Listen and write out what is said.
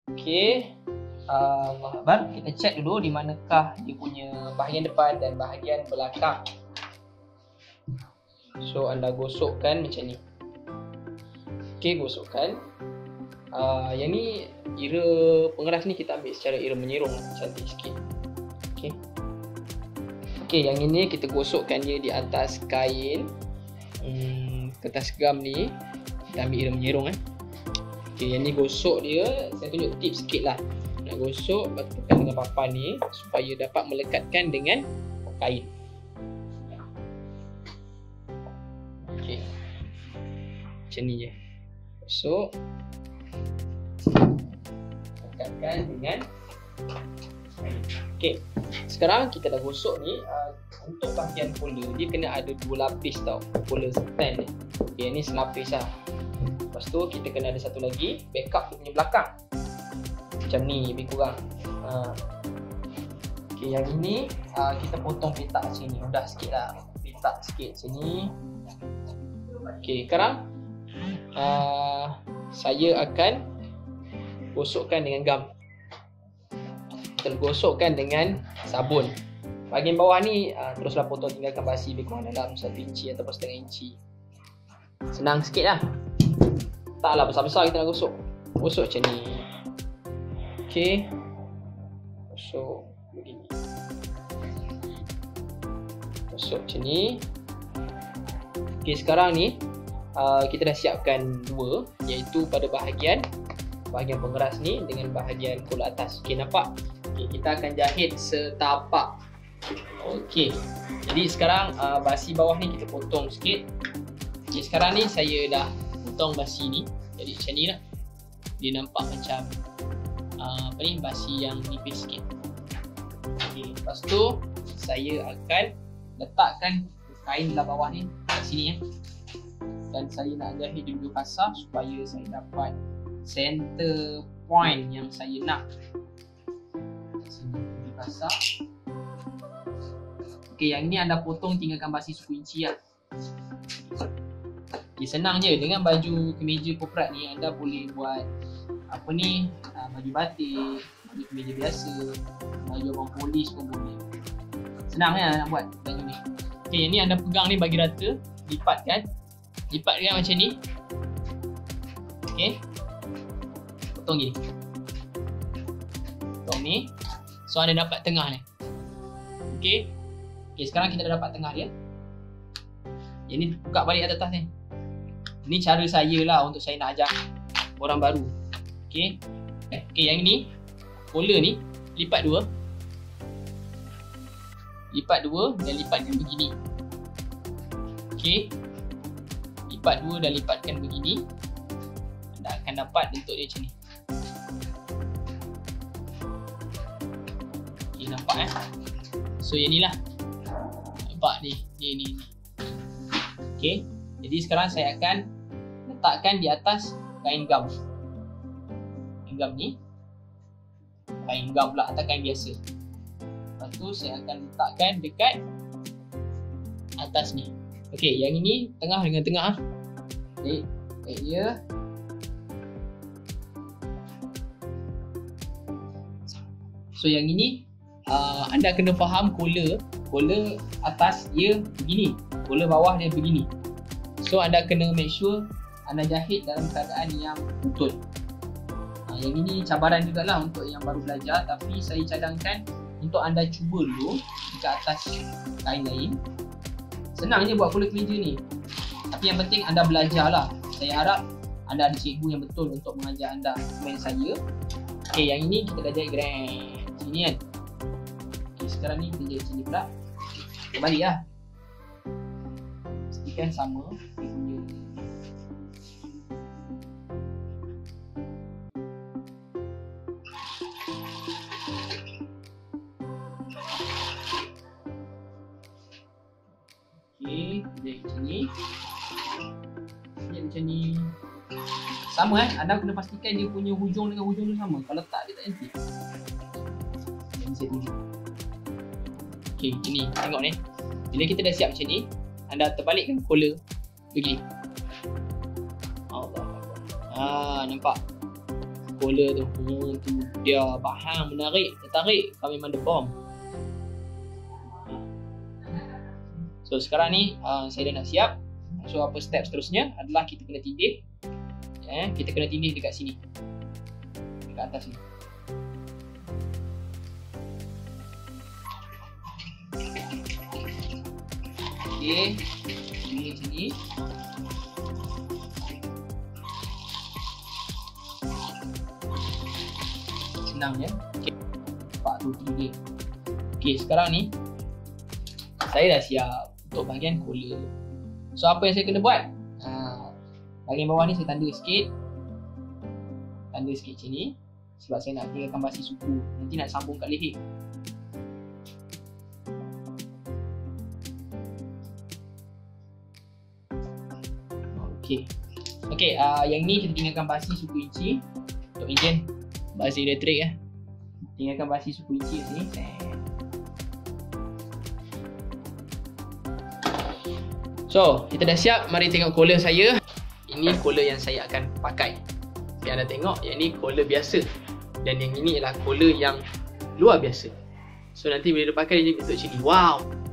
Okey. Baru kita check dulu di manakah dia punya bahagian depan dan bahagian belakang. So anda gosokkan macam ni. Okey, gosokkan. Yang ni ira pengeras ni kita ambil secara ira menyerong, cantik sikit. Okey. Okey, yang ini kita gosokkan dia di atas kain kertas gam ni. Kita ambil ira menyerong Okey, yang ni gosok dia, saya tunjuk tips sikit lah. Nak gosok, tekan dengan papan ni supaya dapat melekatkan dengan kain. Okey, macam ni je. Gosok, lekatkan dengan kain. Okey, sekarang kita dah gosok ni. Untuk bahagian collar, dia kena ada 2 lapis tau, collar stand ni. Okey, ni selapis lah. Lepas tu kita kena ada satu lagi, backup dia punya belakang. Macam ni lebih kurang. Okey, yang ini kita potong petak sini. Mudah sikit lah, petak sikit sini. Okey, sekarang saya akan gosokkan dengan gam. Kita gosokkan dengan sabun. Bahagian bawah ni teruslah potong, tinggalkan basi lebih kurang dalam 1 inci ataupun setengah inci. Senang sikit lah. Taklah besar-besar kita nak gosok. Gosok macam ni. Okey. Gosok begini. Gosok macam ni. Okey, sekarang ni kita dah siapkan 2, iaitu pada bahagian pengeras ni dengan bahagian collar atas. Okey, nampak? Okey, kita akan jahit setapak. Okey. Jadi sekarang basi bawah ni kita potong sikit. Okey, sekarang ni saya dah potong basi ni. Jadi macam ni lah. Dia nampak macam basi yang nipis sikit. Okey, lepas tu saya akan letakkan kain belah bawah ni kat sini Dan saya nak jahit dia lebih kasar supaya saya dapat center point yang saya nak. Sini lebih kasar. Okey, yang ni anda potong, tinggalkan basi 10 inci lah. Okay, senang je. Dengan baju kemeja korporat ni anda boleh buat apa ni, baju batik, baju kemeja biasa, baju abang polis pun boleh. Senang kan nak buat baju ni. Okey, yang ni anda pegang ni bagi rata, lipatkan macam ni. Okey, potong gini, potong ni. So anda dapat tengah ni. Okey, sekarang kita dah dapat tengah dia. Yang ni buka balik atas ni. Ini cara saya lah untuk saya nak ajar orang baru. Okey, yang ini collar ni lipat 2. Dan lipatkan begini. Okey, lipat 2 dan lipatkan begini. Anda akan dapat bentuk dia macam ni. Okey, nampak So yang ni lah. Nampak ni. Okey, jadi sekarang saya akan letakkan di atas kain gam. Kain gam ni, kain gam pula atau kain biasa. Lepas tu saya akan letakkan dekat atas ni. Okey, yang ini tengah dengan tengah. Okey, dia. So yang ini anda kena faham collar atas dia begini, collar bawah dia begini. So anda kena make sure anda jahit dalam keadaan yang betul. Yang ini cabaran jugalah untuk yang baru belajar, tapi saya cadangkan untuk anda cuba dulu dekat atas kain lain. Senang je buat collar kemeja ni, tapi yang penting anda belajar lah. Saya harap anda ada cikgu yang betul untuk mengajar anda main saya. Okey, yang ini kita dah jahit grand sini kan. Okey, sekarang ni kita jahit sini pula. Kita balik lah. Pastikan sama dia punya. Okey, jahit macam ni. Jahit macam ni. Sama anda kena pastikan dia punya hujung dengan hujung tu sama. Kalau tak, dia tak nanti. Yang saya tunjuk. Okey, ini tengok ni. Bila kita dah siap macam ni, anda terbalikkan collar begini. Allah. Nampak? Collar tu tu dia bahan menarik, tertarik, kami memang the bomb. So sekarang ni saya dah nak siap. So apa step seterusnya adalah kita kena tindih. Kita kena tindih dekat sini, dekat atas ni. Okay, tindih sini. Senang ya. Okay. Nampak tu tindih. Okay, sekarang ni saya dah siap untuk bahagian collar. So apa yang saya kena buat? Bahagian bawah ni saya tanda sikit. Tanda sikit macam ni. Sebab saya nak tinggalkan basi suku. Nanti nak sambung kat leher. Okay, yang ni kita tinggalkan basi suku inci. Untuk enjin basi elektrik tinggalkan basi suku inci kat sini. So, kita dah siap. Mari tengok collar saya. Ini collar yang saya akan pakai. Yang anda tengok, yang ni collar biasa. Dan yang ini adalah collar yang luar biasa. So, nanti bila dia pakai dia bentuk macam ni. Wow!